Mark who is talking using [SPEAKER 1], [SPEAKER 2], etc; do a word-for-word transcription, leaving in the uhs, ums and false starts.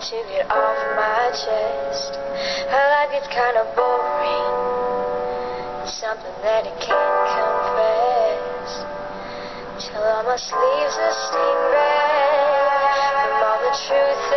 [SPEAKER 1] to get off my chest. My life gets kind of boring, something that I can't confess, till all my sleeves are stained red from all the truth